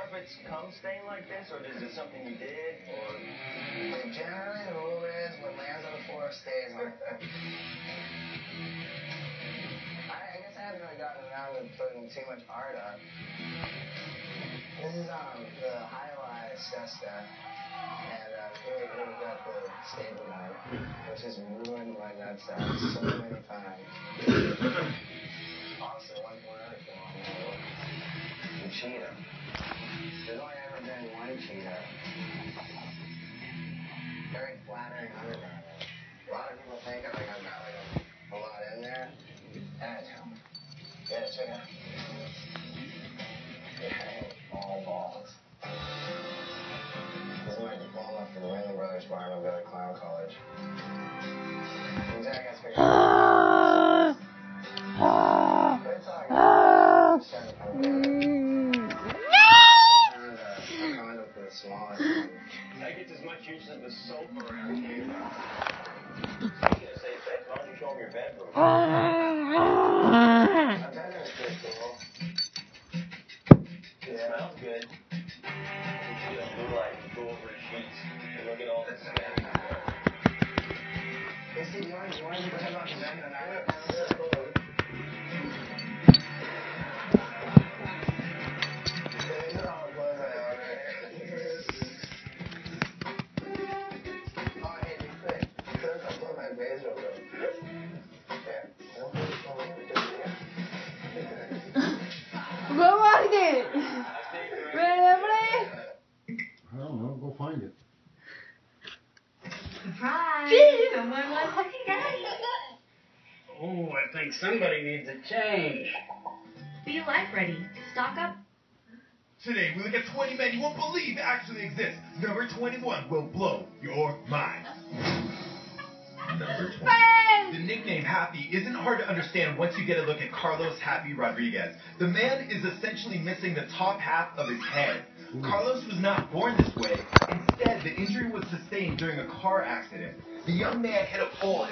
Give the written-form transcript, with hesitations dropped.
carpets come stained like this, or is it something you did, or? Generally, the rule is what lands on the floor stays on it. I guess I haven't really gotten around to putting too much art up. This is the Highlight Cesta, and here we've got the Stablemite, which has ruined my nutsack so many times. Also, one other thing on here, the cheetah. There's only ever been one cheetah. Very flattering undergarment. A lot of people think I've got a lot in there. Yeah, check it out. Yeah, all balls. This is my diploma from the Ringling Brothers Bar. I'm going to Clown College. But it's all good. I'm just trying to come get it. I found a condom for the smallest one. That gets as much use as the soap around here. Speaking of safe sex, why don't you show them your bedroom? My bedroom's pretty cool. It smells good. You see the blue light go over his sheets and look at all the sweat. Hey, Steve, you want to check out the bed in the night? These are all the clothes I own right here. Oh, hey, be quick. Put a couple of my bays real quick. There. Don't put it on me. Go find it! Ready? I don't know. Go find it. Surprise! Someone wants to change. Oh, I think somebody needs a change. Be life ready. Stock up. Today, we look at 20 men you won't believe actually exist. Number 21 will blow your mind. Number 20. The nickname Happy isn't hard to understand once you get a look at Carlos Happy Rodriguez. The man is essentially missing the top half of his head. Carlos was not born this way. Instead, the injury was sustained during a car accident. The young man hit a pole